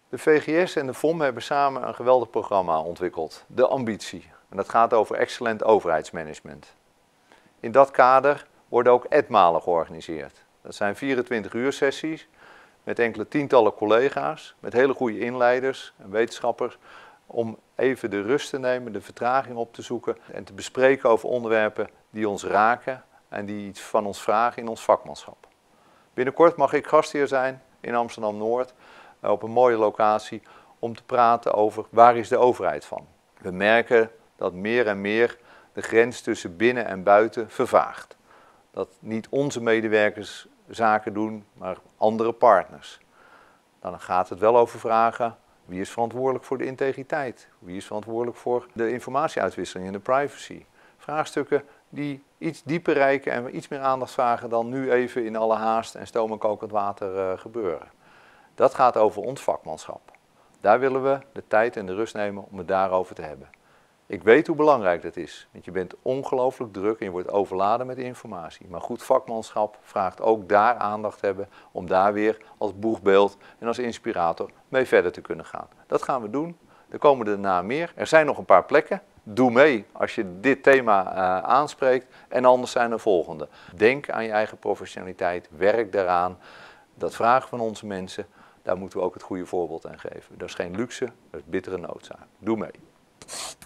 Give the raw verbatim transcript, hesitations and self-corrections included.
De V G S en de V O M hebben samen een geweldig programma ontwikkeld, De Ambitie. En dat gaat over excellent overheidsmanagement. In dat kader worden ook etmalen georganiseerd. Dat zijn vierentwintig uur sessies met enkele tientallen collega's, met hele goede inleiders en wetenschappers, om even de rust te nemen, de vertraging op te zoeken en te bespreken over onderwerpen die ons raken en die iets van ons vragen in ons vakmanschap. Binnenkort mag ik gastheer zijn in Amsterdam-Noord op een mooie locatie om te praten over waar is de overheid van. We merken dat meer en meer de grens tussen binnen en buiten vervaagt. Dat niet onze medewerkers zaken doen, maar andere partners. Dan gaat het wel over vragen: wie is verantwoordelijk voor de integriteit? Wie is verantwoordelijk voor de informatieuitwisseling en de privacy? Vraagstukken die iets dieper reiken en iets meer aandacht vragen dan nu even in alle haast en stoom en kokend water uh, gebeuren. Dat gaat over ons vakmanschap. Daar willen we de tijd en de rust nemen om het daarover te hebben. Ik weet hoe belangrijk dat is, want je bent ongelooflijk druk en je wordt overladen met informatie. Maar goed vakmanschap vraagt ook daar aandacht hebben om daar weer als boegbeeld en als inspirator mee verder te kunnen gaan. Dat gaan we doen. Er komen daarna meer. Er zijn nog een paar plekken. Doe mee als je dit thema uh, aanspreekt en anders zijn er volgende. Denk aan je eigen professionaliteit, werk daaraan. Dat vragen van onze mensen, daar moeten we ook het goede voorbeeld aan geven. Dat is geen luxe, dat is bittere noodzaak. Doe mee.